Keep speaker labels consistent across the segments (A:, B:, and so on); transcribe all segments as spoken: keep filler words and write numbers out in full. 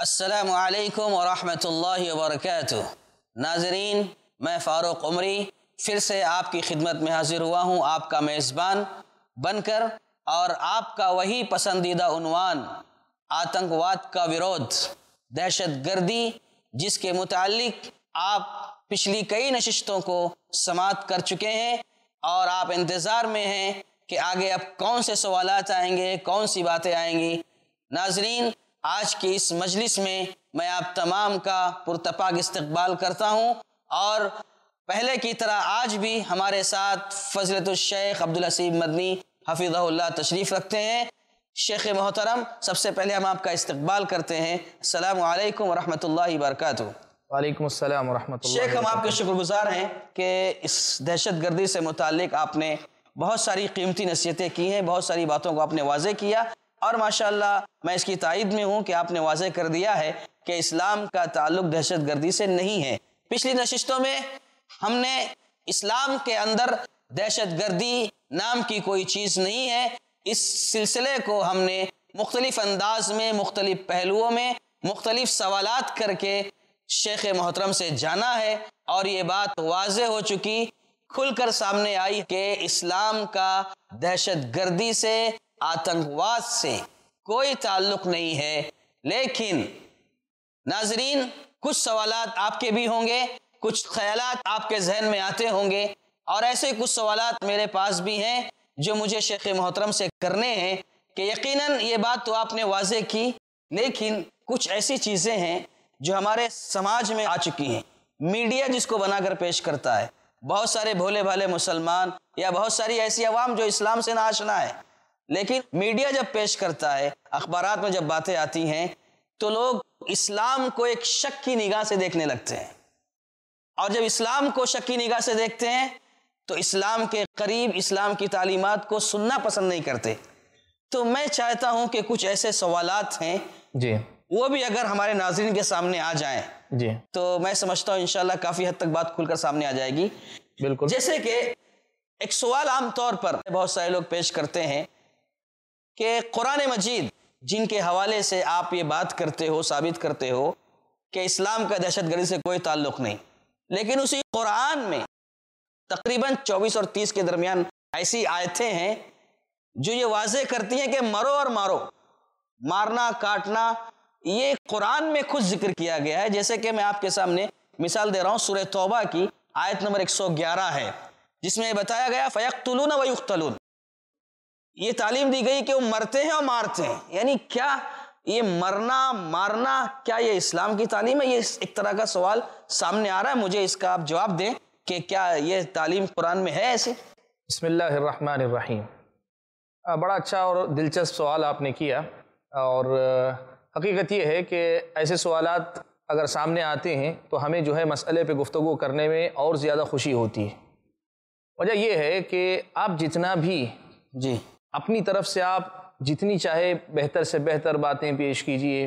A: السلام علیکم ورحمۃ اللہ وبرکاتہ۔ ناظرین، میں فاروق عمری پھر سے آپ کی خدمت میں حاضر ہوا ہوں، آپ کا میزبان بن کر، اور آپ کا وہی پسندیدہ عنوان آتنکواد کا ورودھ، دہشت گردی، جس کے متعلق آپ پچھلی کئی نشستوں کو سماعت کر چکے ہیں، اور آپ انتظار میں ہیں کہ آگے اب کون سے سوالات آئیں گے، کون سی باتیں آئیں گی۔ ناظرین، آج کی اس مجلس میں میں آپ تمام کا پرتپاک استقبال کرتا ہوں، اور پہلے کی طرح آج بھی ہمارے ساتھ فضیلت الشیخ عبدالحسیب مدنی حفظہ اللہ تشریف رکھتے ہیں۔ شیخ محترم، سب سے پہلے ہم آپ کا استقبال کرتے ہیں۔ السلام علیکم ورحمۃ اللہ وبرکاتہ۔
B: وعلیکم السلام ورحمۃ اللہ۔
A: شیخ، ہم آپ کے شکر گزار ہیں کہ اس دہشت گردی سے متعلق آپ نے بہت ساری قیمتی نصیحتیں کی ہیں، بہت ساری باتوں کو آپ نے واضح کیا، اور ماشاءاللہ میں اس کی تائید میں ہوں کہ آپ نے واضح کر دیا ہے کہ اسلام کا تعلق دہشت گردی سے نہیں ہے۔ پچھلی نشستوں میں ہم نے اسلام کے اندر دہشت گردی نام کی کوئی چیز نہیں ہے، اس سلسلے کو ہم نے مختلف انداز میں، مختلف پہلوؤں میں، مختلف سوالات کر کے شیخ محترم سے جانا ہے، اور یہ بات واضح ہو چکی، کھل کر سامنے آئی کہ اسلام کا دہشت گردی سے، آتنکواد سے کوئی تعلق نہیں ہے۔ لیکن ناظرین، کچھ سوالات آپ کے بھی ہوں گے، کچھ خیالات آپ کے ذہن میں آتے ہوں گے، اور ایسے کچھ سوالات میرے پاس بھی ہیں جو مجھے شیخ محترم سے کرنے ہیں کہ یقیناً یہ بات تو آپ نے واضح کی، لیکن کچھ ایسی چیزیں ہیں جو ہمارے سماج میں آ چکی ہیں۔ میڈیا جس کو بنا کر پیش کرتا ہے، بہت سارے بھولے بھالے مسلمان یا بہت ساری ایسی عوام جو اسلام سے ناآشنا ہے، لیکن میڈیا جب پیش کرتا ہے، اخبارات میں جب باتیں آتی ہیں، تو لوگ اسلام کو ایک شک کی نگاہ سے دیکھنے لگتے ہیں، اور جب اسلام کو شک کی نگاہ سے دیکھتے ہیں تو اسلام کے قریب اسلام کی تعلیمات کو سننا پسند نہیں کرتے۔ تو میں چاہتا ہوں کہ کچھ ایسے سوالات ہیں
B: جی،
A: وہ بھی اگر ہمارے ناظرین کے سامنے آ جائیں
B: جی
A: تو میں سمجھتا ہوں انشاءاللہ کافی حد تک بات کھل کر سامنے آ جائے گی۔
B: بالکل۔
A: جیسے کہ ایک سوال عام طور پر بہت سارے لوگ پیش کرتے ہیں کہ قرآن مجید جن کے حوالے سے آپ یہ بات کرتے ہو، ثابت کرتے ہو کہ اسلام کا دہشت گردی سے کوئی تعلق نہیں، لیکن اسی قرآن میں تقریباً چوبیس اور تیس کے درمیان ایسی آیتیں ہیں جو یہ واضح کرتی ہیں کہ مرو اور مارو، مارنا کاٹنا، یہ قرآن میں خود ذکر کیا گیا ہے۔ جیسے کہ میں آپ کے سامنے مثال دے رہا ہوں، سورہ توبہ کی آیت نمبر ایک سو گیارہ ہے، جس میں بتایا گیا فَيَقْتُلُونَ وَيُقْتَلُونَ، یہ تعلیم دی گئی کہ وہ مرتے ہیں اور مارتے ہیں۔ یعنی کیا یہ مرنا مارنا کیا یہ اسلام کی تعلیم ہے؟ یہ ایک طرح کا سوال سامنے آ رہا ہے، مجھے اس کا آپ جواب دیں کہ کیا یہ تعلیم قرآن میں ہے ایسی؟
B: بسم اللہ الرحمن الرحیم۔ بڑا اچھا اور دلچسپ سوال آپ نے کیا، اور حقیقت یہ ہے کہ ایسے سوالات اگر سامنے آتے ہیں تو ہمیں جو ہے مسئلے پہ گفتگو کرنے میں اور زیادہ خوشی ہوتی ہے۔ وجہ یہ ہے کہ آپ جتنا بھی
A: جی
B: اپنی طرف سے آپ جتنی چاہے بہتر سے بہتر باتیں پیش کیجئے،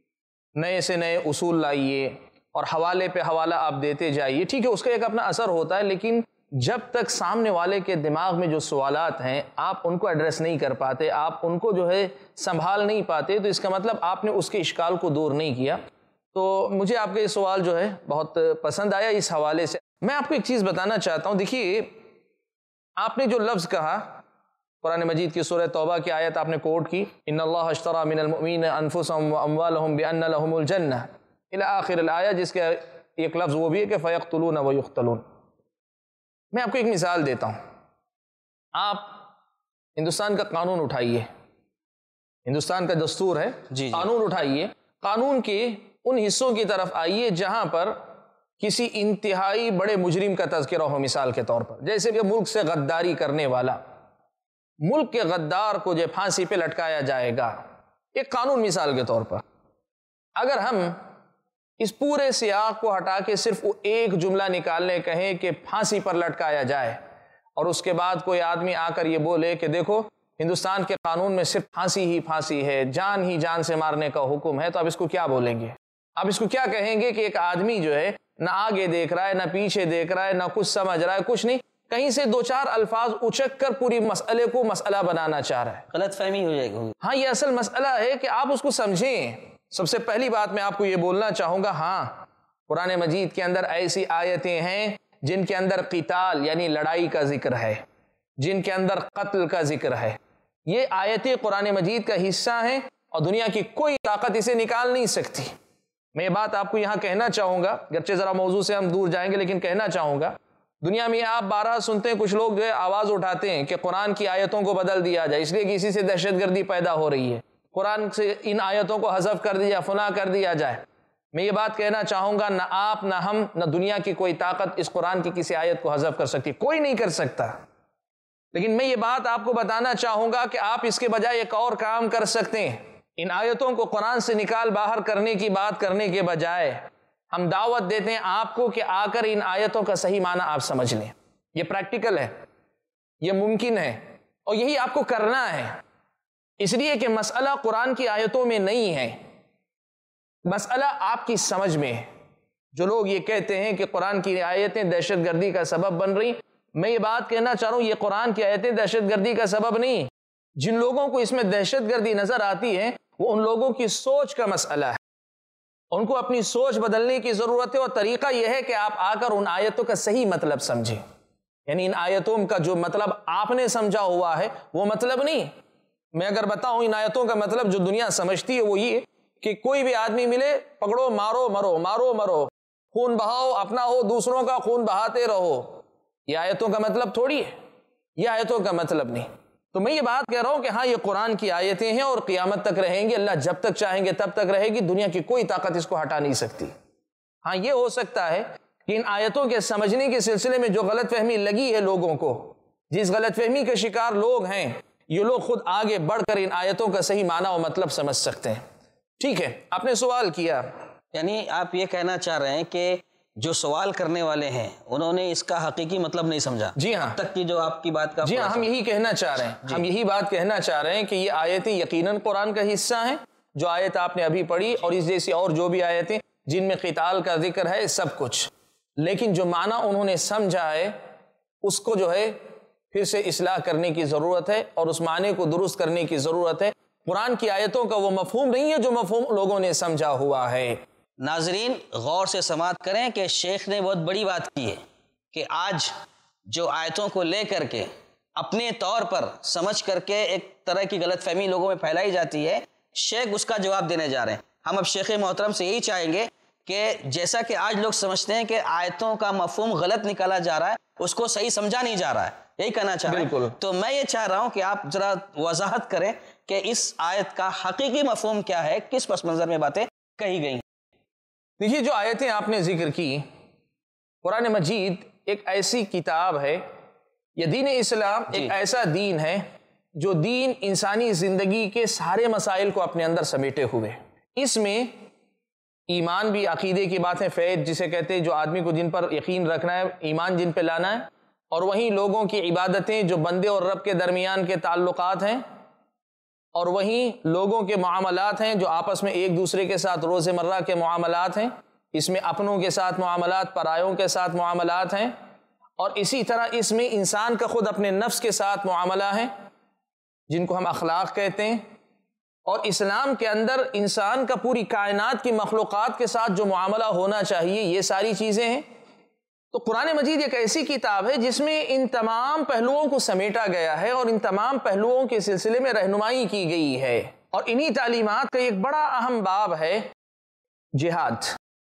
B: نئے سے نئے اصول لائیے، اور حوالے پہ حوالہ آپ دیتے جائیے، ٹھیک ہے، اس کا ایک اپنا اثر ہوتا ہے، لیکن جب تک سامنے والے کے دماغ میں جو سوالات ہیں آپ ان کو ایڈریس نہیں کر پاتے، آپ ان کو جو ہے سنبھال نہیں پاتے، تو اس کا مطلب آپ نے اس کے اشکال کو دور نہیں کیا۔ تو مجھے آپ کا یہ سوال جو ہے بہت پسند آیا اس حوالے سے۔ میں آپ کو ایک چیز بتانا چاہتا ہوں، دیکھیے آپ نے جو لفظ کہا قرآن مجید کی سورہ توبہ کی آیت آپ نے کوٹ کی، ان اللہ اشتری من المؤمنین انفسهم واموالهم بان لهم الجنہ الی آخر الآیہ، جس کے ایک لفظ وہ بھی ہے کہ فیقتلون ویقتلون۔ میں آپ کو ایک مثال دیتا ہوں، آپ ہندوستان کا قانون اٹھائیے، ہندوستان کا دستور ہے،
A: جی
B: قانون اٹھائیے، قانون کے ان حصوں کی طرف آئیے جہاں پر کسی انتہائی بڑے مجرم کا تذکرہ ہو، مثال کے طور پر جیسے کہ ملک سے غداری کرنے والا، ملک کے غدار کو جو پھانسی پہ لٹکایا جائے گا، ایک قانون مثال کے طور پر۔ اگر ہم اس پورے سیاق کو ہٹا کے صرف وہ ایک جملہ نکالنے کہیں کہ پھانسی پر لٹکایا جائے، اور اس کے بعد کوئی آدمی آ کر یہ بولے کہ دیکھو ہندوستان کے قانون میں صرف پھانسی ہی پھانسی ہے، جان ہی جان سے مارنے کا حکم ہے، تو آپ اس کو کیا بولیں گے؟ آپ اس کو کیا کہیں گے کہ ایک آدمی جو ہے نہ آگے دیکھ رہا ہے، نہ پیچھے دیکھ رہا ہے، نہ کچھ سمجھ رہا ہے، کچھ نہیں، کہیں سے دو چار الفاظ اچک کر پوری مسئلے کو مسئلہ بنانا چاہ رہا ہے۔
A: غلط فہمی ہو جائے گی۔
B: ہاں، یہ اصل مسئلہ ہے کہ آپ اس کو سمجھیں، سب سے پہلی بات میں آپ کو یہ بولنا چاہوں گا، ہاں قرآن مجید کے اندر ایسی آیتیں ہیں جن کے اندر قتال یعنی لڑائی کا ذکر ہے، جن کے اندر قتل کا ذکر ہے. یہ آیتیں قرآن مجید کا حصہ ہیں اور دنیا کی کوئی طاقت اسے نکال نہیں سکتی. میں یہ بات آپ کو یہاں کہنا چاہوں گا، گرچہ ذرا موضوع سے ہم دور جائیں گے لیکن کہنا چاہوں گا. دنیا میں آپ بارہا سنتے ہیں کچھ لوگ جو ہے آواز اٹھاتے ہیں کہ قرآن کی آیتوں کو بدل دیا جائے اس لیے کہ اسی سے دہشت گردی پیدا ہو رہی ہے، قرآن سے ان آیتوں کو حذف کر دیا، فنا کر دیا جائے. میں یہ بات کہنا چاہوں گا، نہ آپ نہ ہم نہ دنیا کی کوئی طاقت اس قرآن کی کسی آیت کو حذف کر سکتی، کوئی نہیں کر سکتا. لیکن میں یہ بات آپ کو بتانا چاہوں گا کہ آپ اس کے بجائے ایک اور کام کر سکتے ہیں. ان آیتوں کو قرآن سے نکال باہر کرنے کی بات کرنے کے بجائے ہم دعوت دیتے ہیں آپ کو کہ آ کر ان آیتوں کا صحیح معنی آپ سمجھ لیں. یہ پریکٹیکل ہے، یہ ممکن ہے اور یہی آپ کو کرنا ہے. اس لیے کہ مسئلہ قرآن کی آیتوں میں نہیں ہے، مسئلہ آپ کی سمجھ میں ہے. جو لوگ یہ کہتے ہیں کہ قرآن کی آیتیں دہشت گردی کا سبب بن رہی، میں یہ بات کہنا چاہ رہا ہوں یہ قرآن کی آیتیں دہشت گردی کا سبب نہیں. جن لوگوں کو اس میں دہشت گردی نظر آتی ہے وہ ان لوگوں کی سوچ کا مسئلہ ہے. ان کو اپنی سوچ بدلنے کی ضرورت ہے اور طریقہ یہ ہے کہ آپ آ کر ان آیتوں کا صحیح مطلب سمجھیں. یعنی ان آیتوں کا جو مطلب آپ نے سمجھا ہوا ہے وہ مطلب نہیں. میں اگر بتاؤں ان آیتوں کا مطلب جو دنیا سمجھتی ہے وہ یہ کہ کوئی بھی آدمی ملے پکڑو مارو مرو مارو مرو، خون بہاؤ اپنا ہو دوسروں کا خون بہاتے رہو. یہ آیتوں کا مطلب تھوڑی ہے، یہ آیتوں کا مطلب نہیں. تو میں یہ بات کہہ رہا ہوں کہ ہاں یہ قرآن کی آیتیں ہیں اور قیامت تک رہیں گی، اللہ جب تک چاہیں گے تب تک رہے گی، دنیا کی کوئی طاقت اس کو ہٹا نہیں سکتی. ہاں یہ ہو سکتا ہے کہ ان آیتوں کے سمجھنے کے سلسلے میں جو غلط فہمی لگی ہے لوگوں کو، جس غلط فہمی کے شکار لوگ ہیں، یہ لوگ خود آگے بڑھ کر ان آیتوں کا صحیح معنی و مطلب سمجھ سکتے ہیں. ٹھیک ہے، آپ نے سوال کیا،
A: یعنی آپ یہ کہنا چاہ رہے ہیں کہ جو سوال کرنے والے ہیں انہوں نے اس کا حقیقی مطلب نہیں سمجھا.
B: جی ہاں،
A: اب تک کی جو آپ کی بات کا
B: جی ہاں ہم یہی کہنا چاہ رہے ہیں، ہم یہی بات کہنا چاہ رہے ہیں کہ یہ آیتیں یقیناً قرآن کا حصہ ہیں. جو آیت آپ نے ابھی پڑھی اور اس جیسی اور جو بھی آیتیں جن میں قتال کا ذکر ہے سب کچھ، لیکن جو معنی انہوں نے سمجھا ہے اس کو جو ہے پھر سے اصلاح کرنے کی ضرورت ہے اور اس معنی کو درست کرنے کی ضرورت ہے. قرآن کی آیتوں کا وہ مفہوم نہیں ہے جو مفہوم لوگوں نے سمجھا ہوا ہے.
A: ناظرین غور سے سماعت کریں کہ شیخ نے بہت بڑی بات کی ہے کہ آج جو آیتوں کو لے کر کے اپنے طور پر سمجھ کر کے ایک طرح کی غلط فہمی لوگوں میں پھیلائی جاتی ہے، شیخ اس کا جواب دینے جا رہے ہیں. ہم اب شیخ محترم سے یہی چاہیں گے کہ جیسا کہ آج لوگ سمجھتے ہیں کہ آیتوں کا مفہوم غلط نکالا جا رہا ہے، اس کو صحیح سمجھا نہیں جا رہا ہے، یہی کہنا چاہ رہے ہیں. تو میں یہ چاہ رہا ہوں کہ آپ ذرا وضاحت کریں کہ اس آیت کا حقیقی مفہوم کیا ہے، کس پس منظر میں باتیں کہی گئی ہیں.
B: دیکھیے جو آیتیں آپ نے ذکر کی، قرآن مجید ایک ایسی کتاب ہے، یہ دین اسلام ایک ایسا دین ہے جو دین انسانی زندگی کے سارے مسائل کو اپنے اندر سمیٹے ہوئے. اس میں ایمان بھی عقیدے کی بات ہے، فیض جسے کہتے ہیں، جو آدمی کو جن پر یقین رکھنا ہے، ایمان جن پہ لانا ہے، اور وہیں لوگوں کی عبادتیں جو بندے اور رب کے درمیان کے تعلقات ہیں، اور وہیں لوگوں کے معاملات ہیں جو آپس میں ایک دوسرے کے ساتھ روز مرہ کے معاملات ہیں. اس میں اپنوں کے ساتھ معاملات، پرایوں کے ساتھ معاملات ہیں، اور اسی طرح اس میں انسان کا خود اپنے نفس کے ساتھ معاملہ ہے جن کو ہم اخلاق کہتے ہیں. اور اسلام کے اندر انسان کا پوری کائنات کی مخلوقات کے ساتھ جو معاملہ ہونا چاہیے، یہ ساری چیزیں ہیں. تو قرآن مجید ایک ایسی کتاب ہے جس میں ان تمام پہلوؤں کو سمیٹا گیا ہے اور ان تمام پہلوؤں کے سلسلے میں رہنمائی کی گئی ہے. اور انہی تعلیمات کا ایک بڑا اہم باب ہے جہاد.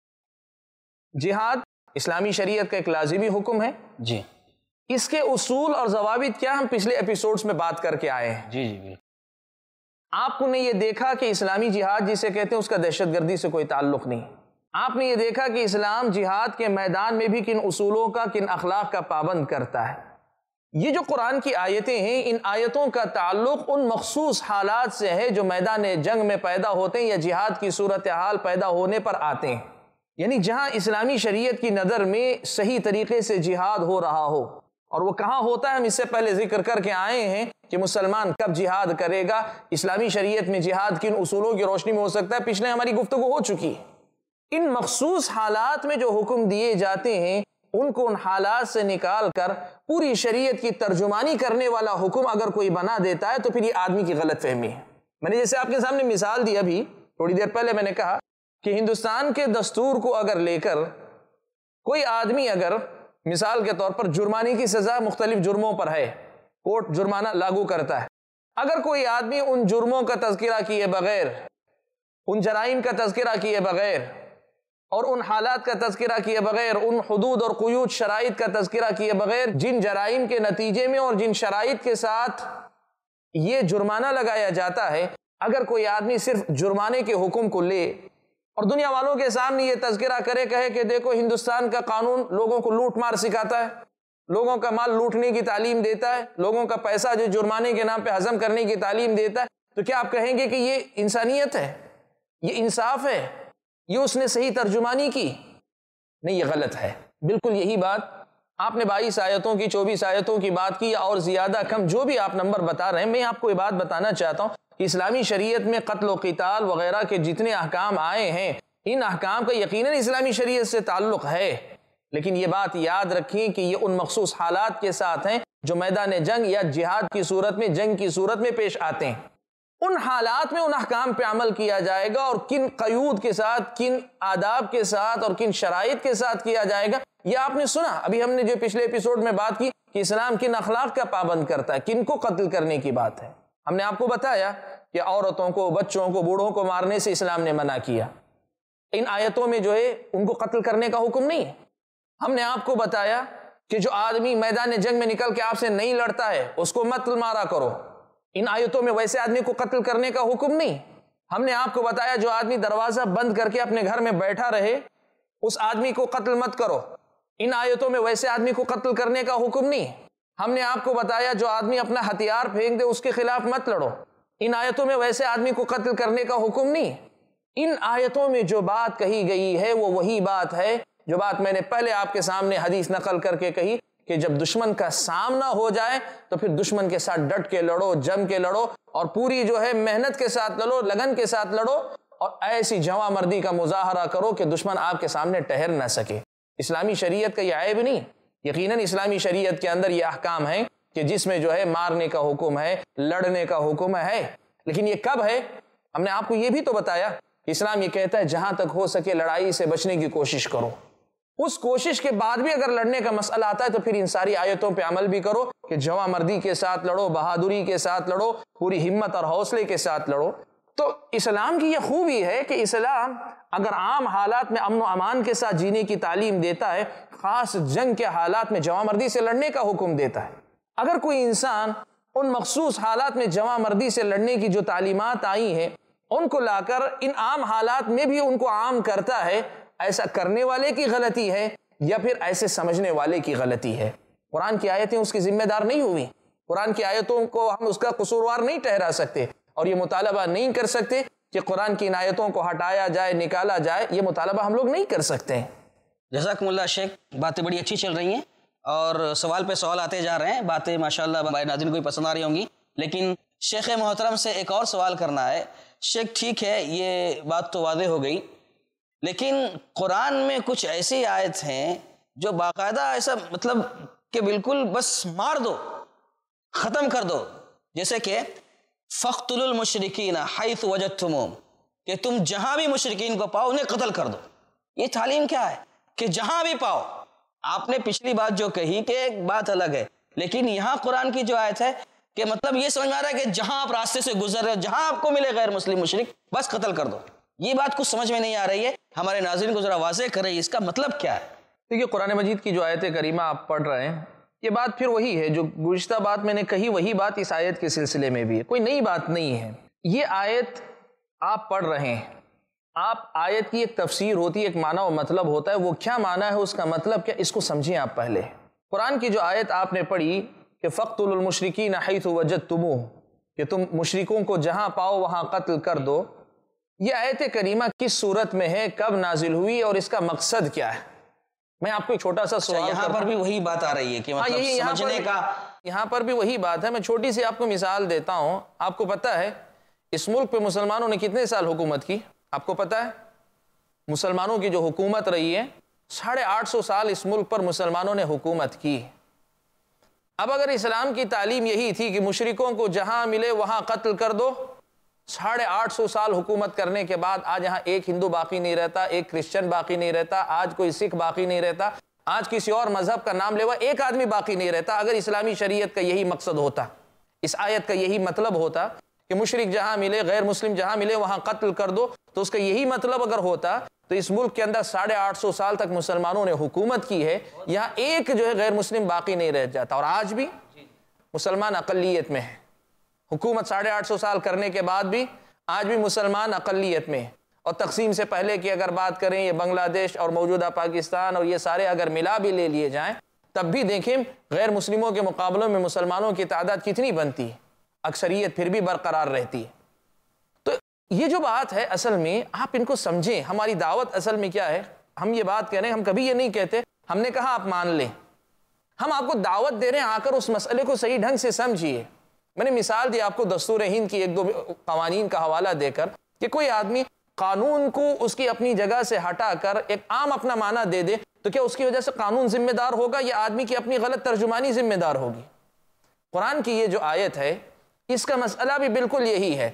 B: جہاد اسلامی شریعت کا ایک لازمی حکم ہے.
A: جی،
B: اس کے اصول اور ضوابط کیا ہم پچھلے ایپیسوڈز میں بات کر کے آئے ہیں.
A: جی جی
B: آپ نے یہ دیکھا کہ اسلامی جہاد جسے کہتے ہیں اس کا دہشت گردی سے کوئی تعلق نہیں. آپ نے یہ دیکھا کہ اسلام جہاد کے میدان میں بھی کن اصولوں کا، کن اخلاق کا پابند کرتا ہے. یہ جو قرآن کی آیتیں ہیں، ان آیتوں کا تعلق ان مخصوص حالات سے ہے جو میدان جنگ میں پیدا ہوتے ہیں یا جہاد کی صورتحال پیدا ہونے پر آتے ہیں. یعنی جہاں اسلامی شریعت کی نظر میں صحیح طریقے سے جہاد ہو رہا ہو. اور وہ کہاں ہوتا ہے ہم اس سے پہلے ذکر کر کے آئے ہیں کہ مسلمان کب جہاد کرے گا، اسلامی شریعت میں جہاد کن اصولوں کی روشنی میں ہو سکتا ہے، پچھلے ہماری گفتگو ہو چکی ہے. ان مخصوص حالات میں جو حکم دیے جاتے ہیں ان کو ان حالات سے نکال کر پوری شریعت کی ترجمانی کرنے والا حکم اگر کوئی بنا دیتا ہے تو پھر یہ آدمی کی غلط فہمی ہے. میں نے جیسے آپ کے سامنے مثال دی ابھی تھوڑی دیر پہلے میں نے کہا کہ ہندوستان کے دستور کو اگر لے کر کوئی آدمی اگر مثال کے طور پر جرمانے کی سزا مختلف جرموں پر ہے، کورٹ جرمانہ لاگو کرتا ہے، اگر کوئی آدمی ان جرموں کا تذکرہ کیے بغیر، ان جرائم کا تذکرہ کیے بغیر اور ان حالات کا تذکرہ کیے بغیر، ان حدود اور قیود شرائط کا تذکرہ کیے بغیر جن جرائم کے نتیجے میں اور جن شرائط کے ساتھ یہ جرمانہ لگایا جاتا ہے، اگر کوئی آدمی صرف جرمانے کے حکم کو لے اور دنیا والوں کے سامنے یہ تذکرہ کرے، کہے کہ دیکھو ہندوستان کا قانون لوگوں کو لوٹ مار سکھاتا ہے، لوگوں کا مال لوٹنے کی تعلیم دیتا ہے، لوگوں کا پیسہ جو جرمانے کے نام پہ ہضم کرنے کی تعلیم دیتا ہے، تو کیا آپ کہیں گے کہ یہ انسانیت ہے، یہ انصاف ہے، یہ اس نے صحیح ترجمانی کی؟ نہیں، یہ غلط ہے۔ بالکل یہی بات آپ نے بائیس آیتوں کی، چوبیس آیتوں کی بات کی، اور زیادہ کم جو بھی آپ نمبر بتا رہے ہیں، میں آپ کو یہ بات بتانا چاہتا ہوں کہ اسلامی شریعت میں قتل و قتال وغیرہ کے جتنے احکام آئے ہیں، ان احکام کا یقیناً اسلامی شریعت سے تعلق ہے، لیکن یہ بات یاد رکھیں کہ یہ ان مخصوص حالات کے ساتھ ہیں جو میدان جنگ یا جہاد کی صورت میں، جنگ کی صورت میں پیش آتے ہیں۔ ان حالات میں ان احکام پہ عمل کیا جائے گا، اور کن قیود کے ساتھ، کن آداب کے ساتھ اور کن شرائط کے ساتھ کیا جائے گا، یہ آپ نے سنا۔ ابھی ہم نے جو پچھلے ایپیسوڈ میں بات کی کہ اسلام کن اخلاق کا پابند کرتا ہے، کن کو قتل کرنے کی بات ہے۔ ہم نے آپ کو بتایا کہ عورتوں کو، بچوں کو، بوڑھوں کو مارنے سے اسلام نے منع کیا۔ ان آیتوں میں جو ہے ان کو قتل کرنے کا حکم نہیں ہے۔ ہم نے آپ کو بتایا کہ جو آدمی میدان جنگ میں نکل کے آپ سے نہیں لڑتا ہے اس کو مت مارا کرو۔ ان آیتوں میں ویسے آدمی کو قتل کرنے کا حکم نہیں۔ ہم نے آپ کو بتایا جو آدمی دروازہ بند کر کے اپنے گھر میں بیٹھا رہے اس آدمی کو قتل مت کرو۔ ان آیتوں میں ویسے آدمی کو قتل کرنے کا حکم نہیں۔ ہم نے آپ کو بتایا جو آدمی اپنا ہتھیار پھینک دے اس کے خلاف مت لڑو۔ ان آیتوں میں ویسے آدمی کو قتل کرنے کا حکم نہیں۔ ان آیتوں میں جو بات کہی گئی ہے وہ وہی بات ہے جو بات میں نے پہلے آپ کے سامنے حدیث نقل کر کے کہی کہ جب دشمن کا سامنا ہو جائے تو پھر دشمن کے ساتھ ڈٹ کے لڑو، جم کے لڑو، اور پوری جو ہے محنت کے ساتھ لڑو، لگن کے ساتھ لڑو، اور ایسی جواں مردی کا مظاہرہ کرو کہ دشمن آپ کے سامنے ٹہر نہ سکے۔ اسلامی شریعت کا یہ عیب نہیں۔ یقیناً اسلامی شریعت کے اندر یہ احکام ہیں کہ جس میں جو ہے مارنے کا حکم ہے، لڑنے کا حکم ہے، لیکن یہ کب ہے؟ ہم نے آپ کو یہ بھی تو بتایا کہ اسلام یہ کہتا ہے جہاں تک ہو سکے لڑائی سے بچنے کی کوشش کرو۔ اس کوشش کے بعد بھی اگر لڑنے کا مسئلہ آتا ہے تو پھر ان ساری آیتوں پہ عمل بھی کرو کہ جواں مردی کے ساتھ لڑو، بہادری کے ساتھ لڑو، پوری ہمت اور حوصلے کے ساتھ لڑو۔ تو اسلام کی یہ خوبی ہے کہ اسلام اگر عام حالات میں امن و امان کے ساتھ جینے کی تعلیم دیتا ہے، خاص جنگ کے حالات میں جواں مردی سے لڑنے کا حکم دیتا ہے۔ اگر کوئی انسان ان مخصوص حالات میں جواں مردی سے لڑنے کی جو تعلیمات آئی ہیں ان کو لا کر ان عام حالات میں بھی ان کو عام کرتا ہے، ایسا کرنے والے کی غلطی ہے یا پھر ایسے سمجھنے والے کی غلطی ہے؟ قرآن کی آیتیں اس کی ذمہ دار نہیں ہوئی۔ قرآن کی آیتوں کو ہم اس کا قصوروار نہیں ٹھہرا سکتے، اور یہ مطالبہ نہیں کر سکتے کہ قرآن کی ان آیتوں کو ہٹایا جائے، نکالا جائے۔ یہ مطالبہ ہم لوگ نہیں کر سکتے ہیں۔
A: جزاکم اللہ شیخ، باتیں بڑی اچھی چل رہی ہیں اور سوال پہ سوال آتے جا رہے ہیں، باتیں ماشاءاللہ ہمارے ناظرین کو بھی پسند آ رہی ہوں گی، لیکن شیخ محترم سے ایک اور سوال کرنا ہے۔ شیخ ٹھیک ہے، یہ بات تو واضح ہو گئی، لیکن قرآن میں کچھ ایسی آیت ہیں جو باقاعدہ ایسا مطلب کہ بالکل بس مار دو، ختم کر دو، جیسے کہ فَاقْتُلُوا الْمُشْرِكِينَ حَيْثُ وَجَدْتُمُوهُمْ، کہ تم جہاں بھی مشرکین کو پاؤ انہیں قتل کر دو۔ یہ تعلیم کیا ہے کہ جہاں بھی پاؤ؟ آپ نے پچھلی بات جو کہی کہ ایک بات الگ ہے، لیکن یہاں قرآن کی جو آیت ہے کہ مطلب یہ سمجھ میں آ رہا ہے کہ جہاں آپ راستے سے گزر رہے ہو، جہاں آپ کو ملے غیر مسلم مشرک، بس قتل کر دو۔ یہ بات کچھ سمجھ میں نہیں آ رہی ہے، ہمارے ناظرین کو ذرا واضح کریں اس کا مطلب کیا ہے؟
B: دیکھیے قرآن مجید کی جو آیت کریمہ آپ پڑھ رہے ہیں، یہ بات پھر وہی ہے جو گزشتہ بات میں نے کہی، وہی بات اس آیت کے سلسلے میں بھی ہے، کوئی نئی بات نہیں ہے۔ یہ آیت آپ پڑھ رہے ہیں، آپ آیت کی ایک تفسیر ہوتی ہے، ایک معنی و مطلب ہوتا ہے، وہ کیا معنی ہے، اس کا مطلب کیا، اس کو سمجھیں آپ پہلے۔ قرآن کی جو آیت آپ نے پڑھی کہ فَاقْتُلُوا الْمُشْرِكِينَ حَيْثُ وَجَدْتُمُوهُمْ، کہ تم مشرکوں کو جہاں پاؤ وہاں قتل کر دو، یہ آیت کریمہ کس صورت میں ہے، کب نازل ہوئی اور اس کا مقصد کیا ہے؟ میں آپ کو ایک چھوٹا سا سوال،
A: یہاں پر بھی وہی بات آ رہی ہے کہ مطلب سمجھنے کا،
B: یہاں پر بھی وہی بات ہے۔ میں چھوٹی سی آپ کو مثال دیتا ہوں۔ آپ کو پتہ ہے اس ملک پہ مسلمانوں نے کتنے سال حکومت کی؟ آپ کو پتہ ہے مسلمانوں کی جو حکومت رہی ہے ساڑھے آٹھ سو سال اس ملک پر مسلمانوں نے حکومت کی۔ اب اگر اسلام کی تعلیم یہی تھی کہ مشرکوں کو جہاں ملے وہاں قتل کر دو، ساڑھے آٹھ سو سال حکومت کرنے کے بعد آج یہاں ایک ہندو باقی نہیں رہتا، ایک کرسچن باقی نہیں رہتا، آج کوئی سکھ باقی نہیں رہتا، آج کسی اور مذہب کا نام لیوا ایک آدمی باقی نہیں رہتا۔ اگر اسلامی شریعت کا یہی مقصد ہوتا، اس آیت کا یہی مطلب ہوتا کہ مشرک جہاں ملے، غیر مسلم جہاں ملے وہاں قتل کر دو، تو اس کا یہی مطلب اگر ہوتا تو اس ملک کے اندر ساڑھے آٹھ سو سال تک مسلمانوں نے حکومت کی ہے، یہاں ایک جو ہے غیر مسلم باقی نہیں رہ جاتا۔ اور آج بھی مسلمان اقلیت میں ہے، حکومت ساڑھے آٹھ سو سال کرنے کے بعد بھی آج بھی مسلمان اقلیت میں ہے۔ اور تقسیم سے پہلے کی اگر بات کریں، یہ بنگلہ دیش اور موجودہ پاکستان اور یہ سارے اگر ملا بھی لے لیے جائیں، تب بھی دیکھیں غیر مسلموں کے مقابلوں میں مسلمانوں کی تعداد کتنی بنتی ہے، اکثریت پھر بھی برقرار رہتی ہے۔ تو یہ جو بات ہے اصل میں آپ ان کو سمجھیں، ہماری دعوت اصل میں کیا ہے؟ ہم یہ بات کہہ رہے ہیں، ہم کبھی یہ نہیں کہتے ہم نے کہا آپ مان لیں، ہم آپ کو دعوت دے رہے ہیں آ کر اس مسئلے کو صحیح ڈھنگ سے سمجھیے۔ میں نے مثال دی آپ کو دستور ہند کی ایک دو قوانین کا حوالہ دے کر کہ کوئی آدمی قانون کو اس کی اپنی جگہ سے ہٹا کر ایک عام اپنا معنی دے دے تو کیا اس کی وجہ سے قانون ذمہ دار ہوگا یا آدمی کی اپنی غلط ترجمانی ذمہ دار ہوگی؟ قرآن کی یہ جو آیت ہے اس کا مسئلہ بھی بالکل یہی ہے۔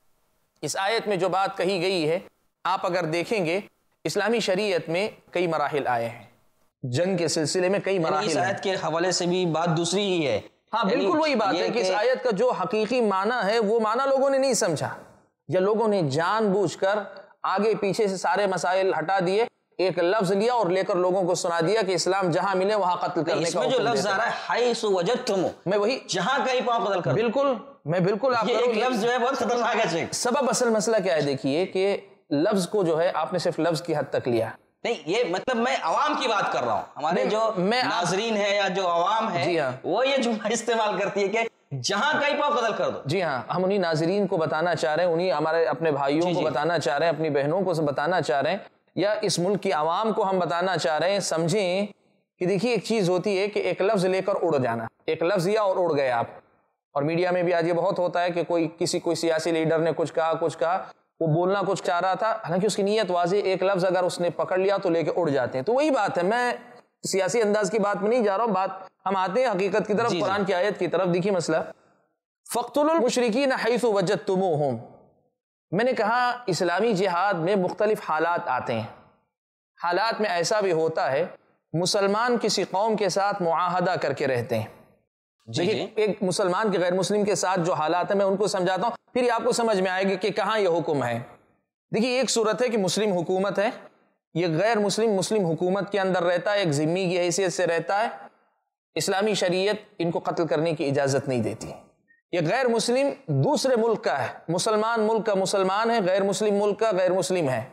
B: اس آیت میں جو بات کہی گئی ہے، آپ اگر دیکھیں گے اسلامی شریعت میں کئی مراحل آئے ہیں، جنگ کے سلسلے میں کئی مراحل ہیں۔
A: اس آیت کے حوالے سے بھی بات دوسری ہی ہے۔
B: ہاں بالکل وہی بات ہے کہ اس آیت کا جو حقیقی معنی ہے وہ معنی لوگوں نے نہیں سمجھا، یا لوگوں نے جان بوجھ کر آگے پیچھے سے سارے مسائل ہٹا دیے، ایک لفظ لیا اور لے کر لوگوں کو سنا دیا کہ اسلام جہاں ملے وہاں قتل کرنے کا
A: اس میں جو لفظ آ رہا ہے حیث وجدتم،
B: میں وہی
A: جہاں کہیں پاؤں قتل کر،
B: بالکل میں بالکل آپ
A: یہ ایک لفظ جو ہے بہت خطرناک ہے چیک۔
B: سبب اصل مسئلہ کیا ہے؟ دیکھیے کہ لفظ کو جو ہے آپ نے صرف لفظ کی حد تک لیا،
A: نہیں یہ مطلب میں عوام کی بات کر رہا ہوں، ہمارے جو ناظرین ہے یا جو عوام ہے وہ یہ جملہ استعمال کرتی ہے کہ جہاں کہیں پاؤں قتل کر دو۔
B: جی ہاں، ہم انہی ناظرین کو بتانا چاہ رہے ہیں، انہی ہمارے اپنے بھائیوں کو بتانا چاہ رہے ہیں، اپنی بہنوں کو بتانا چاہ رہے ہیں، یا اس ملک کی عوام کو ہم بتانا چاہ رہے ہیں۔ سمجھیں کہ دیکھیے ایک چیز ہوتی ہے کہ ایک لفظ لے کر اڑ جانا، ایک لفظ لیا اور اڑ گئے آپ۔ اور میڈیا میں بھی آج یہ بہت ہوتا ہے کہ کوئی کسی کوئی سیاسی لیڈر نے کچھ کہا کچھ کہا وہ بولنا کچھ چاہ رہا تھا، حالانکہ اس کی نیت واضح، ایک لفظ اگر اس نے پکڑ لیا تو لے کے اڑ جاتے ہیں۔ تو وہی بات ہے، میں سیاسی انداز کی بات میں نہیں جا رہا ہوں، بات ہم آتے ہیں حقیقت کی طرف، قرآن کی آیت کی طرف۔ دیکھیے مسئلہ فَاقْتُلُوا الْمُشْرِكِينَ حَيْثُ وَجَدتُّمُوهُمْ، میں نے کہا اسلامی جہاد میں مختلف حالات آتے ہیں۔ حالات میں ایسا بھی ہوتا ہے مسلمان کسی قوم کے ساتھ معاہدہ کر کے رہتے ہیں۔ دیکھیے ایک مسلمان کے غیر مسلم کے ساتھ جو حالات ہیں میں ان کو سمجھاتا ہوں، پھر آپ کو سمجھ میں آئے گی کہ کہاں یہ حکم ہے۔ دیکھیے ایک صورت ہے کہ مسلم حکومت ہے، یہ غیر مسلم مسلم حکومت کے اندر رہتا ہے، ایک ذمہ کی حیثیت سے رہتا ہے، اسلامی شریعت ان کو قتل کرنے کی اجازت نہیں دیتی۔ یہ غیر مسلم دوسرے ملک کا ہے، مسلمان ملک کا مسلمان ہے، غیر مسلم ملک کا غیر مسلم ہے،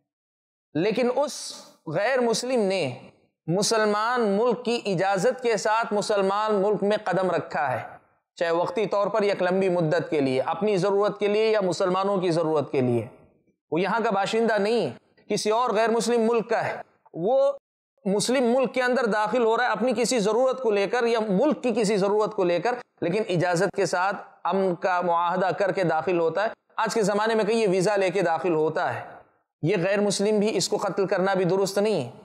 B: لیکن اس غیر مسلم نے مسلمان ملک کی اجازت کے ساتھ مسلمان ملک میں قدم رکھا ہے، چاہے وقتی طور پر یا ایک لمبی مدت کے لیے، اپنی ضرورت کے لیے یا مسلمانوں کی ضرورت کے لیے۔ وہ یہاں کا باشندہ نہیں، کسی اور غیر مسلم ملک کا ہے، وہ مسلم ملک کے اندر داخل ہو رہا ہے اپنی کسی ضرورت کو لے کر یا ملک کی کسی ضرورت کو لے کر، لیکن اجازت کے ساتھ امن کا معاہدہ کر کے داخل ہوتا ہے۔ آج کے زمانے میں کہیں یہ ویزا لے کے داخل ہوتا ہے، یہ غیر مسلم بھی، اس کو قتل کرنا بھی درست نہیں ہے۔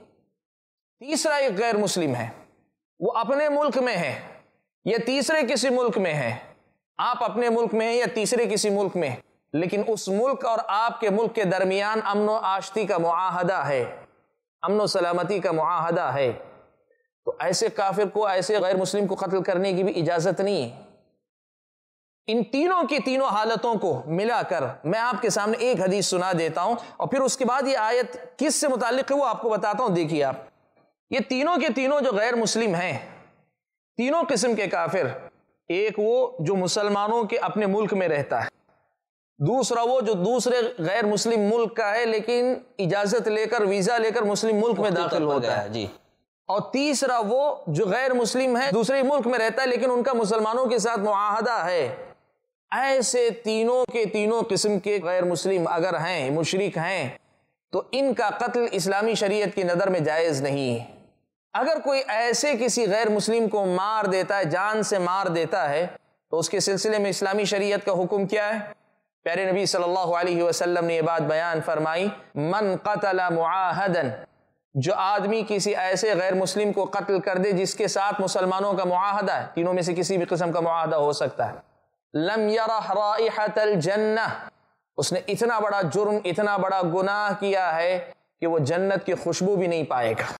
B: تیسرا ایک غیر مسلم ہے، وہ اپنے ملک میں ہے یا تیسرے کسی ملک میں ہے، آپ اپنے ملک میں ہیں یا تیسرے کسی ملک میں، لیکن اس ملک اور آپ کے ملک کے درمیان امن و آشتی کا معاہدہ ہے، امن و سلامتی کا معاہدہ ہے، تو ایسے کافر کو، ایسے غیر مسلم کو قتل کرنے کی بھی اجازت نہیں ہے۔ ان تینوں کی تینوں حالتوں کو ملا کر میں آپ کے سامنے ایک حدیث سنا دیتا ہوں، اور پھر اس کے بعد یہ آیت کس سے متعلق ہے وہ آپ کو بتاتا ہوں۔ دیکھیے آپ، یہ تینوں کے تینوں جو غیر مسلم ہیں، تینوں قسم کے کافر، ایک وہ جو مسلمانوں کے اپنے ملک میں رہتا ہے، دوسرا وہ جو دوسرے غیر مسلم ملک کا ہے لیکن اجازت لے کر ویزا لے کر مسلم ملک میں داخل ہوتا ہے جی، اور تیسرا وہ جو غیر مسلم ہے دوسرے ملک میں رہتا ہے لیکن ان کا مسلمانوں کے ساتھ معاہدہ ہے۔ ایسے تینوں کے تینوں قسم کے غیر مسلم اگر ہیں، مشرک ہیں، تو ان کا قتل اسلامی شریعت کی نظر میں جائز نہیں ہے۔ اگر کوئی ایسے کسی غیر مسلم کو مار دیتا ہے، جان سے مار دیتا ہے، تو اس کے سلسلے میں اسلامی شریعت کا حکم کیا ہے؟ پیارے نبی صلی اللہ علیہ وسلم نے یہ بات بیان فرمائی، من قتل معاہدا، جو آدمی کسی ایسے غیر مسلم کو قتل کر دے جس کے ساتھ مسلمانوں کا معاہدہ ہے، تینوں میں سے کسی بھی قسم کا معاہدہ ہو سکتا ہے، لم یرح رائحۃ الجنہ، اس نے اتنا بڑا جرم، اتنا بڑا گناہ کیا ہے کہ وہ جنت کی خوشبو بھی نہیں پائے گا۔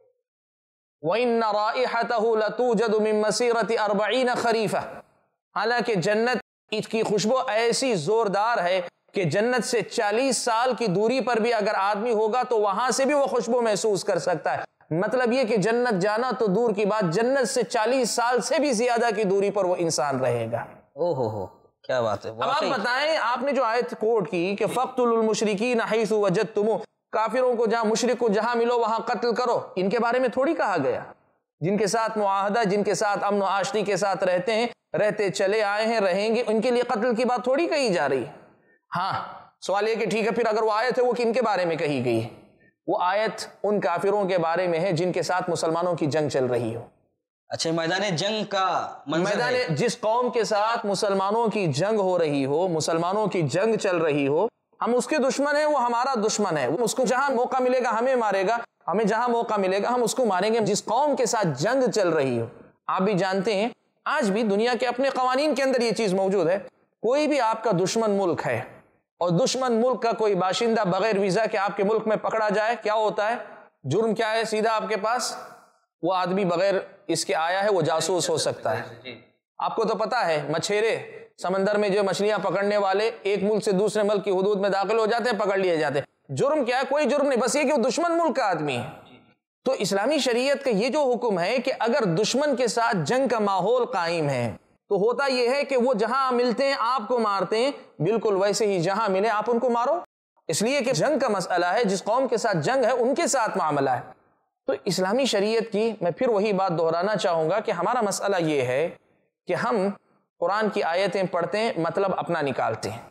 B: وَإِنَّ رَائِحَتَهُ لَتُوجَدُ مِن مَسِيرَةِ أَرْبَعِينَ خَرِيفًا، حالانکہ جنت اس کی خوشبو ایسی زوردار ہے کہ جنت سے چالیس سال کی دوری پر بھی اگر آدمی ہوگا تو وہاں سے بھی وہ خوشبو محسوس کر سکتا ہے۔ مطلب یہ کہ جنت جانا تو دور کی بات، جنت سے چالیس سال سے بھی زیادہ کی دوری پر وہ انسان رہے گا۔
A: او ہو ہو کیا بات ہے۔
B: اب آپ بتائیں، آپ نے جو آیت کوٹ کی کہ فَقْتُلُوا الْمُشْرِكِينَ حَيْثُ وَجَدتُّمُوهُ، کافروں کو جہاں، مشرک کو جہاں ملو وہاں قتل کرو، ان کے بارے میں تھوڑی کہا گیا؟ جن کے ساتھ معاہدہ، جن کے ساتھ امن و آشتی کے ساتھ رہتے ہیں، رہتے چلے آئے ہیں، رہیں گے، ان کے لیے قتل کی بات تھوڑی کہی جا رہی ہے۔ ہاں سوال یہ کہ ٹھیک ہے، پھر اگر وہ آیت ہے وہ کن کے بارے میں کہی گئی ہے؟ وہ آیت ان کافروں کے بارے میں ہے جن کے ساتھ مسلمانوں کی جنگ چل رہی ہو۔
A: اچھا، میدان جنگ کا منظر ہے۔
B: میدان، جس قوم کے ساتھ مسلمانوں کی جنگ ہو رہی ہو، مسلمانوں کی جنگ چل رہی ہو، ہم اس کے دشمن ہیں، وہ ہمارا دشمن ہے، وہ اس کو جہاں موقع ملے گا ہمیں مارے گا، ہمیں جہاں موقع ملے گا ہم اس کو ماریں گے۔ جس قوم کے ساتھ جنگ چل رہی ہو، آپ بھی جانتے ہیں آج بھی دنیا کے اپنے قوانین کے اندر یہ چیز موجود ہے، کوئی بھی آپ کا دشمن ملک ہے اور دشمن ملک کا کوئی باشندہ بغیر ویزا کے آپ کے ملک میں پکڑا جائے، کیا ہوتا ہے؟ جرم کیا ہے؟ سیدھا آپ کے پاس وہ آدمی بغیر اس کے آیا ہے، وہ جاسوس ہو سکتا ہے۔ آپ کو تو پتا ہے مچھیرے سمندر میں جو مچھلیاں پکڑنے والے ایک ملک سے دوسرے ملک کی حدود میں داخل ہو جاتے ہیں، پکڑ لیے جاتے ہیں۔ جرم کیا ہے؟ کوئی جرم نہیں، بس یہ کہ وہ دشمن ملک کا آدمی ہے۔ تو اسلامی شریعت کا یہ جو حکم ہے کہ اگر دشمن کے ساتھ جنگ کا ماحول قائم ہے تو ہوتا یہ ہے کہ وہ جہاں ملتے ہیں آپ کو مارتے ہیں، بالکل ویسے ہی جہاں ملے آپ ان کو مارو، اس لیے کہ جنگ کا مسئلہ ہے، جس قوم کے ساتھ جنگ ہے ان کے ساتھ معاملہ ہے۔ تو اسلامی شریعت کی میں پھر وہی بات دہرانا چاہوں گا کہ ہمارا مسئلہ یہ ہے کہ ہم قرآن کی آیتیں پڑھتے ہیں، مطلب اپنا نکالتے ہیں۔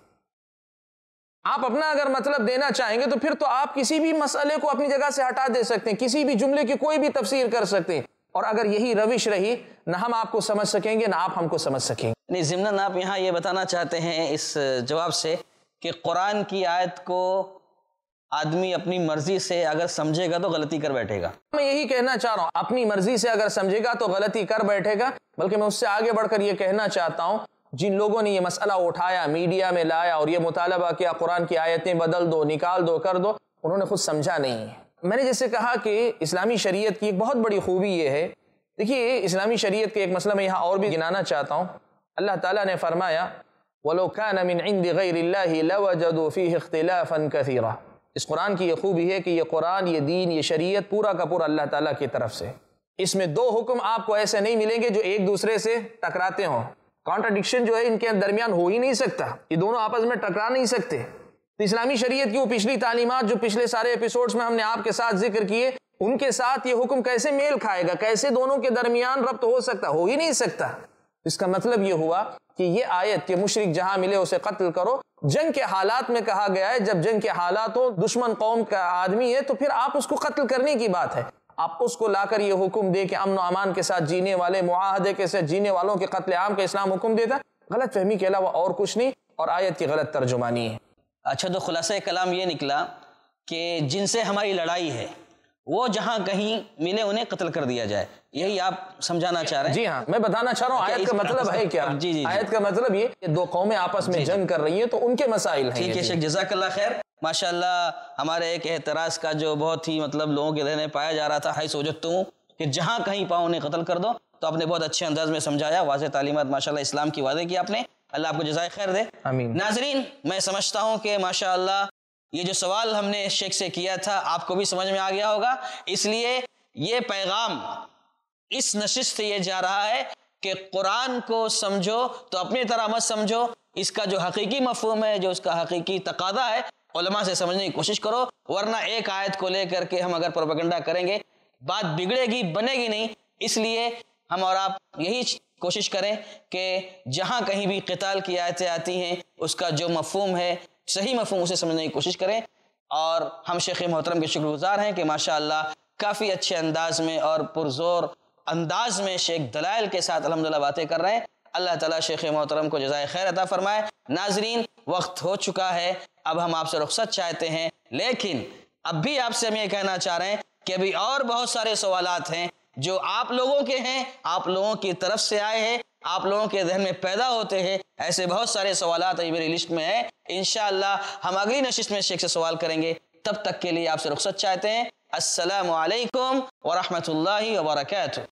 B: آپ اپنا اگر مطلب دینا چاہیں گے تو پھر تو آپ کسی بھی مسئلے کو اپنی جگہ سے ہٹا دے سکتے ہیں، کسی بھی جملے کی کوئی بھی تفسیر کر سکتے ہیں، اور اگر یہی روش رہی نہ ہم آپ کو سمجھ سکیں گے نہ آپ ہم کو سمجھ سکیں گے۔
A: نہیں، ضمناً آپ یہاں یہ بتانا چاہتے ہیں اس جواب سے کہ قرآن کی آیت کو آدمی اپنی مرضی سے اگر سمجھے گا تو غلطی کر بیٹھے گا۔
B: میں یہی کہنا چاہ رہا ہوں، اپنی مرضی سے اگر سمجھے گا تو غلطی کر بیٹھے گا، بلکہ میں اس سے آگے بڑھ کر یہ کہنا چاہتا ہوں، جن لوگوں نے یہ مسئلہ اٹھایا، میڈیا میں لایا اور یہ مطالبہ کیا قرآن کی آیتیں بدل دو، نکال دو، کر دو، انہوں نے خود سمجھا نہیں ہے۔ میں نے جیسے کہا کہ اسلامی شریعت کی ایک بہت بڑی خوبی یہ ہے، دیکھیے اسلامی شریعت کے ایک مسئلہ میں یہاں اور بھی گنانا چاہتا ہوں۔ اللہ تعالیٰ نے فرمایا وَلَوْ كَانَ مِنْ عِنْدِ غَيْرِ اللَّهِ لَوَجَدُوا فِيهِ اخْتِلَافًا كَثِيرًا۔ اس قرآن کی یہ خوبی ہے کہ یہ قرآن، یہ دین، یہ شریعت پورا کا پورا اللہ تعالیٰ کی طرف سے، اس میں دو حکم آپ کو ایسے نہیں ملیں گے جو ایک دوسرے سے ٹکراتے ہوں، کانٹرڈکشن جو ہے ان کے درمیان ہو ہی نہیں سکتا، یہ دونوں آپس میں ٹکرا نہیں سکتے۔ تو اسلامی شریعت کی وہ پچھلی تعلیمات جو پچھلے سارے ایپیسوڈز میں ہم نے آپ کے ساتھ ذکر کیے، ان کے ساتھ یہ حکم کیسے میل کھائے گا، کیسے دونوں کے درمیان ربط ہو سکتا؟ ہو ہی نہیں سکتا۔ اس کا مطلب یہ ہوا کہ یہ آیت کہ مشرک جہاں ملے اسے قتل کرو، جنگ کے حالات میں کہا گیا ہے۔ جب جنگ کے حالات ہو، دشمن قوم کا آدمی ہے تو پھر آپ اس کو قتل کرنے کی بات ہے۔ آپ اس کو لا کر یہ حکم دے کہ امن و امان کے ساتھ جینے والے، معاہدے کے ساتھ جینے والوں کے قتل عام کا اسلام حکم دیتا، غلط فہمی کے علاوہ اور کچھ نہیں، اور آیت کی غلط ترجمانی ہے۔
A: اچھا، تو خلاصہ کلام یہ نکلا کہ جن سے ہماری لڑائی ہے وہ جہاں کہیں ملے انہیں قتل کر دیا جائے، یہی آپ سمجھانا چاہ رہے ہیں؟
B: جی ہاں، میں بتانا چاہ رہا ہوں آیت کا مطلب ہے کیا۔
A: جی جی
B: آیت کا مطلب یہ کہ دو قومیں آپس میں جنگ کر رہی ہیں تو ان کے مسائل ہیں۔
A: ٹھیک ہے شیخ، جزاک اللہ خیر۔ ماشاءاللہ ہمارے ایک اعتراض کا جو بہت ہی مطلب لوگوں کے ذہن میں پایا جا رہا تھا، حیث وجدتم، کہ جہاں کہیں پاؤ انہیں قتل کر دو، تو آپ نے بہت اچھے انداز میں سمجھایا، واضح تعلیمات ماشاءاللہ اسلام کی واضح کی آپ نے، اللہ آپ کو جزائے خیر دے۔
B: آمین۔
A: ناظرین، میں سمجھتا ہوں کہ ماشاءاللہ یہ جو سوال ہم نے شیخ سے کیا تھا آپ کو بھی سمجھ میں آ گیا ہوگا، اس لیے یہ پیغام اس نشست سے یہ جا رہا ہے کہ قرآن کو سمجھو تو اپنی طرح مت سمجھو، اس کا جو حقیقی مفہوم ہے، جو اس کا حقیقی تقاضا ہے، علماء سے سمجھنے کی کوشش کرو، ورنہ ایک آیت کو لے کر کے ہم اگر پروپیگنڈا کریں گے بات بگڑے گی، بنے گی نہیں۔ اس لیے ہم اور آپ یہی کوشش کریں کہ جہاں کہیں بھی قتال کی آیتیں آتی ہیں اس کا جو مفہوم ہے، صحیح مفہوم، اسے سمجھنے کی کوشش کریں۔ اور ہم شیخ محترم کے شکر گزار ہیں کہ ماشاءاللہ کافی اچھے انداز میں اور پرزور انداز میں شیخ دلائل کے ساتھ الحمدللہ باتیں کر رہے ہیں۔ اللہ تعالیٰ شیخ محترم کو جزائے خیر عطا فرمائے۔ ناظرین، وقت ہو چکا ہے، اب ہم آپ سے رخصت چاہتے ہیں، لیکن اب بھی آپ سے ہم یہ کہنا چاہ رہے ہیں کہ ابھی اور بہت سارے سوالات ہیں جو آپ لوگوں کے ہیں، آپ لوگوں کی طرف سے آئے ہیں، آپ لوگوں کے ذہن میں پیدا ہوتے ہیں، ایسے بہت سارے سوالات ابھی میری لسٹ میں ہیں، انشاءاللہ ہم اگلی نشست میں شیخ سے سوال کریں گے۔ تب تک کے لیے آپ سے رخصت چاہتے ہیں۔ السلام علیکم ورحمۃ اللہ وبرکاتہ۔